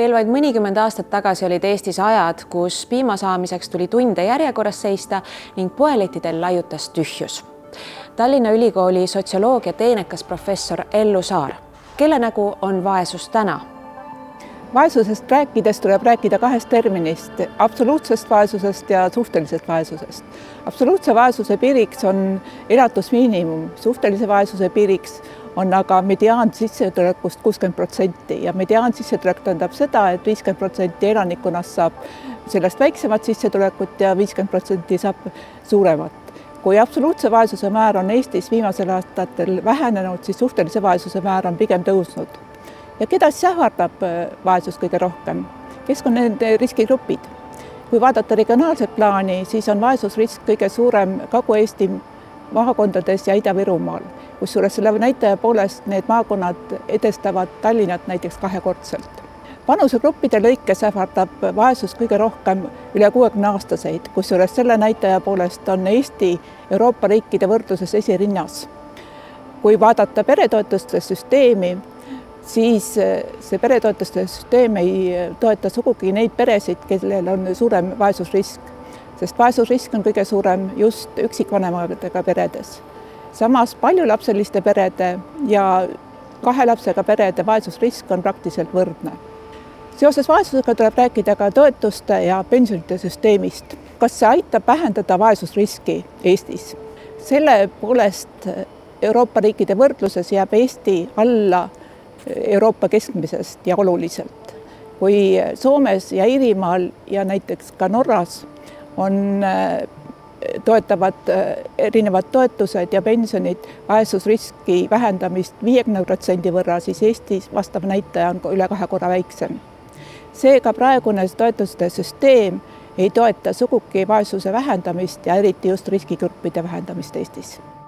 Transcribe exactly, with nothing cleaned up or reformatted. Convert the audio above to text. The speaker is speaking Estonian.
Veel vaid mõnikümmend aastat tagasi olid Eestis ajad, kus piima saamiseks tuli tunde järjekorras seista ning poelettidel laiutas tühjus. Tallinna Ülikooli sotsioloogia teenekas professor Ellu Saar. Kelle nägu on vaesus täna? Vaesusest rääkides tuleb rääkida kahest terminist, absoluutsest vaesusest ja suhtelisest vaesusest. Absoluutse vaesuse piiriks on elatusmiinimum, suhtelise vaesuse piiriks on aga mediaan sissetulekust kuuskümmend protsenti ja mediaan sissetulek tähendab seda, et viiskümmend protsenti elanikkonnast saab sellest väiksemat sissetulekut ja viiskümmend protsenti saab suuremat. Kui absoluutse vaesuse määr on Eestis viimasel aastatel vähenenud, siis suhtelise vaesuse määr on pigem tõusnud. Ja keda siis ähvardab vaesus kõige rohkem? Kes on nende riskigrupid? Kui vaadata regionaalset plaani, siis on vaesusrisk kõige suurem Kagu-Eesti maakondades ja Ida-Virumaal, kusjuures selle näitaja poolest need maakonnad edestavad Tallinnat näiteks kahekordselt. Vanusegruppide lõikes ähvardab vaesus kõige rohkem üle kuuekümne aastaseid, kusjuures selle näitaja poolest on Eesti Euroopa riikide võrdluses esirinnas. Kui vaadata peretoetuste süsteemi, siis see peretoetuste süsteem ei toeta sugugi neid peresid, kellel on suurem vaesusrisk, sest vaesusrisk on kõige suurem just üksikvanematega peredes. Samas paljulapseliste perede ja kahe lapsega perede vaesusrisk on praktiliselt võrdne. Seoses vaesusega tuleb rääkida ka toetuste ja pensionite süsteemist. Kas see aitab vähendada vaesusriski Eestis? Selle poolest Euroopa riikide võrdluses jääb Eesti alla Euroopa keskmisest ja oluliselt. Kui Soomes ja Iirimaal ja näiteks ka Norras on toetavad erinevad toetused ja pensionid vaesusriski vähendamist viiekümne protsendi võrra, siis Eestis vastav näitaja on üle kahe korra väiksem. Seega praegune toetuste süsteem ei toeta sugugi vaesuse vähendamist ja eriti just riskigruppide vähendamist Eestis.